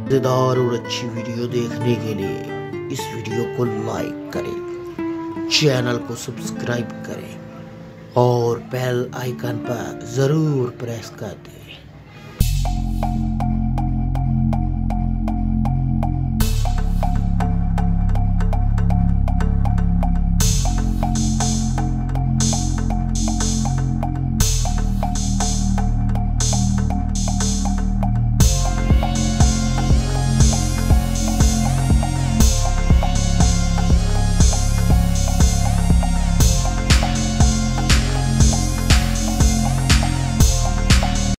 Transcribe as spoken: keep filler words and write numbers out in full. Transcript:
मजेदार और अच्छी वीडियो देखने के लिए इस वीडियो को लाइक करें, चैनल को सब्सक्राइब करें और बेल आइकन पर जरूर प्रेस कर दें।